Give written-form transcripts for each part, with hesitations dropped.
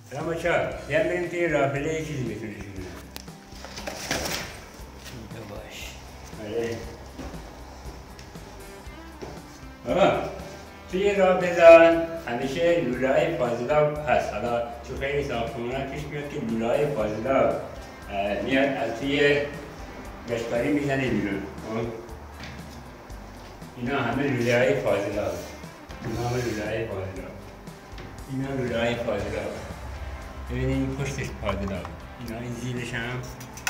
اما چا یه بریم توی رافله یه چیزی بتونه شونه اینجا باش آره آقا توی رافله‌دان همیشه لوله‌های فاضلاب هست. حالا تو خیلی ساختمان‌ها پیش میاد که لوله‌های فاضلاب میاد از توی گشتکاری میزنه بیرون. اینا همه لوله‌های فاضلاب. اینا همه لوله‌های فاضلاب. اینا لوله‌های فاضلاب. ببینید این پشتش فاضلاب. اینا این زیرش هم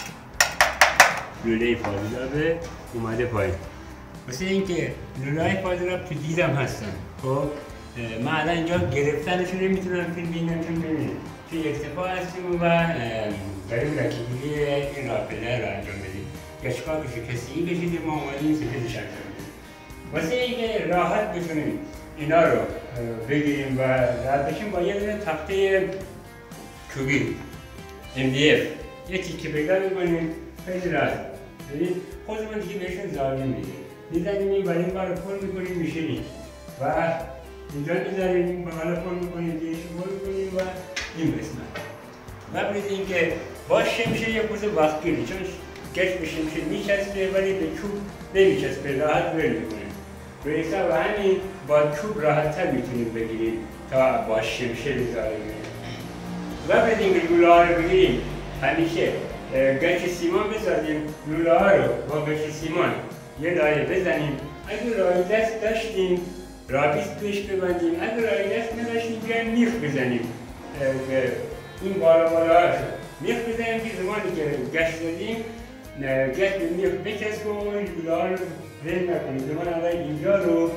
لوله فاضلابه اومده پایین. واسه اینکه لوله‌های فاضلاب تو دیدم هستن. خب من الان اینجا گرفتنشون نمیتونم فیلم ببینم چون ببینید توی ارتفاع هستیم و داریم رکیبگیری این رافله رو انجام بدیم. گچکار بشه کسی بشید ما اومدیم سفیدش انجام بدیم. واسه اینکه راحت بتونیم اینا رو بگیریم و راحت بشیم با یه دونه تخته کوبی MDF یه تیکه پیدا می‌کنیم خیلی راحت. ببین خودمون دیگه بهشون زاویه میدیم. میزنیم این برای این کار رو پر می‌کنیم میشینیم و اینجا می‌ذاریم این بغل پر می‌کنیم دیگه پر می‌کنیم و این قسمت. قبل از اینکه با شمشه یه خورده وقت گیری چون گچ به شمشه میچسبه ولی به چوب نمیچسبه راحت ول می‌کنیم. به حساب همین با چوب راحت‌تر می‌تونیم بگیریم تا با شمشه بذاریم. قبل از اینکه لوله‌ها رو بگیریم همیشه گچ سیمان بسازیم. لوله‌ها رو با گچ سیمان یه لایه بزنیم. اگه لایه دست داشتیم رابیست توش ببندیم. اگه لایه دست نداشتیم بیایم میخ بزنیم. این بالا میخ بزنیم که زمانی که گچ دادیم گچ به میخ بچسبه و این لوله‌ها رو ول نکنیم. زمان اول اینجا رو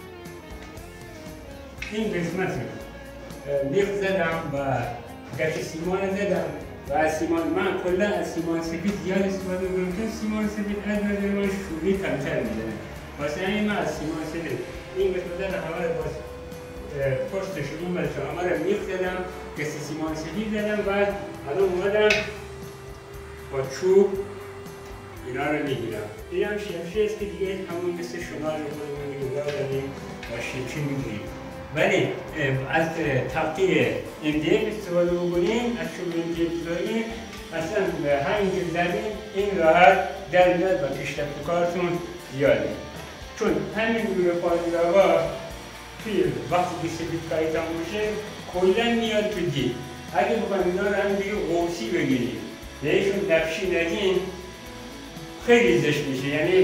این قسمت میخ زدم و گچ سیمان زدم و از سیمان من کلا از سیمان سفید زیاد استفاده می‌کنم چون سیمان سفید از نظر من شوری کمتر میزنه. واسه همین من از سیمان سفید این قسمت رو همه رو باز پشتش این بچه همه رو میخ زدم که سیمان سفید زدم و الان اومدم با چوب اینا رو میگیرم. این هم شمشه است که دیگه همون مثل شمال رو خودمون نگاه داریم با شمشه میگیریم. ولی از تخته MDF استفاده بکنیم، از چوب MDF بذاریم اصلا همین که زدیم این راحت در میاد و پیشرفت کارتون زیاده. چون همین لوله فاضلابا توی وقتی که سفیدکاری تموم میشه کلا میاد تو دید. اگه بخوایم اینا رو همینجوری قوسی بگیریم بهشون نقشی ندیم خیلی زشت میشه. یعنی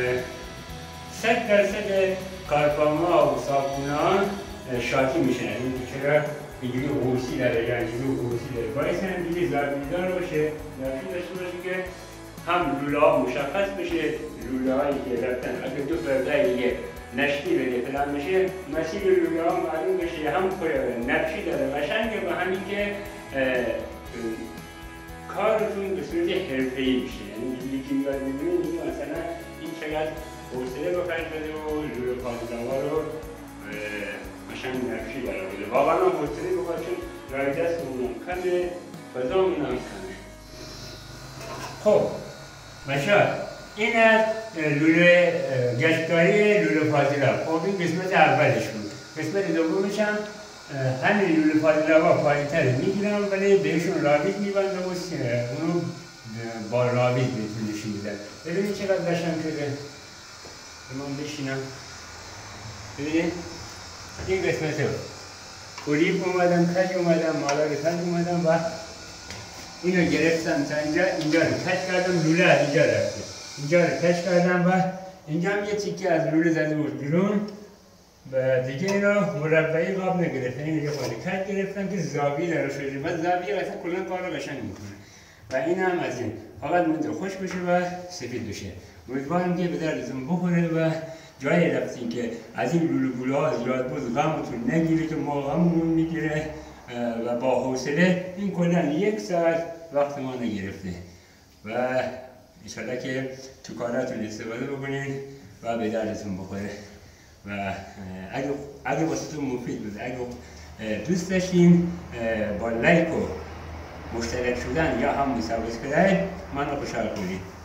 100% کارفرما و ساختمونا شاکی میشن. یعنی چرا اینجوری قوسی داره یا اینجوری قوسی داره باعث همینجوری ضربیدار باشه نقشی داشته باشه که هم لوله ها مشخص بشه. لوله هایی که رفتن اگه دو فرده یه نشتی بده فلان بشه مسیر لوله ها معلوم بشه. هم نقشی داره قشنگه و همین که کارتون به صورت حرفه‌ای میشه. یعنی یکی میاد میبینه میگه مثلا این چقدر حوصله به خرج بده و لوله فاضلابا رو قشنگ نقشی داره بده. واقعا هم حوصله بخواد چون رای دستمون کمه فضامون هم کمه. خب بچه‌ها این از لوله گچکاری لوله فاضلاب. خب این قسمت اولش بود. قسمت دومش هم همین لوله فاضلابا پایین‌تر میگیرم ولی بهشون رابیت میبندم و اونو با رابیت بهتون نشون میدم. ببینید چقدر قشنگ شده. من بشینم ببینید این قسمت رو اولیپ اومدم کج اومدم مالا رو کج اومدم و اینو گرفتم تا اینجا رو کج کردم. لوله از اینجا رفته اینجا رو کج کردم و اینجا هم یه تیکه از لوله زده بود بیرون و دیگه اینو مربعی قاب نگرفتم. این یه خورده کج گرفتم که زاویه داره شده و زاویه اصلا کلا کار رو قشنگ میکنه و این هم از این فقط مونده خوش بشه و سفید بشه. امیدوارم که به دردتون بخوره و جایی رفتین که از این لوله ها زیاد بود غمتون نگیره که ما غممون میگیره و با حوصله این کلا 1 ساعت وقت ما نگرفته و انشالله که تو کاراتون استفاده بکنید و به دردتون بخوره و اگه واسهتون مفید بود اگه دوست داشتین با لایک و مشترک شدن یا هم سابسکرایب منو خوشحال کنید.